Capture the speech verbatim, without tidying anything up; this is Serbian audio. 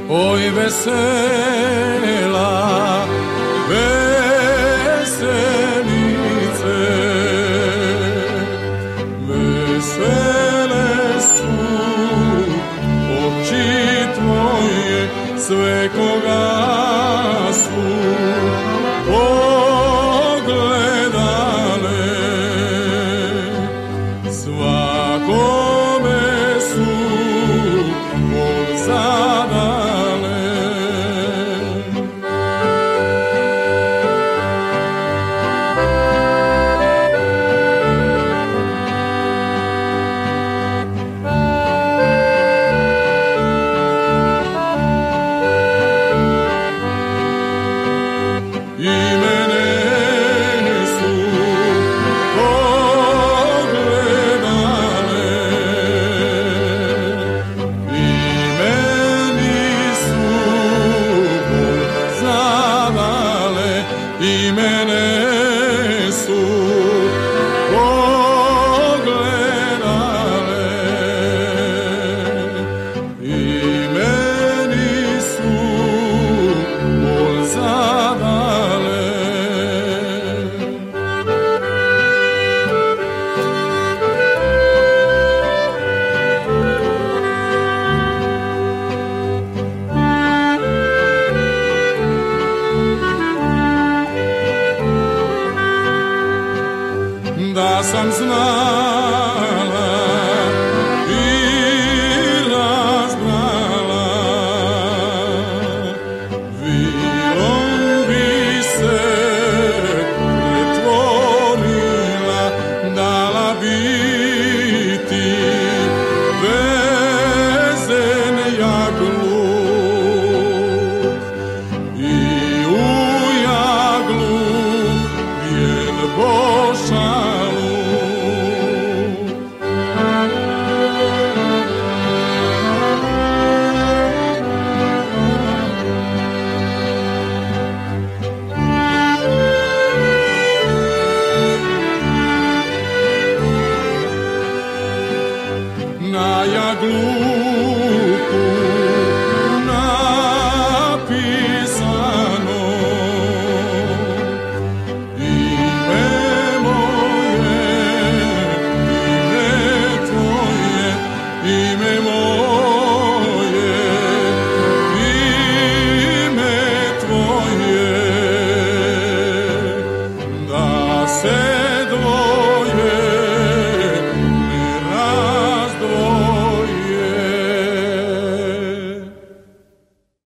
oj vesela veselice, vesele su oči tvoje, sve koga su pogledale, svakome su bol zadale. I mene su pogledale, i meni su bol zadale, i mene su pogledale, i meni su bol zadale. Da sam znala i razbrala, vilom bi se pretvorila, dala bi ti vezen jagluk i u jagluk bijen bošaluk. Na jagluku napisano ime moje, ime tvoje, ime moje, ime tvoje, da se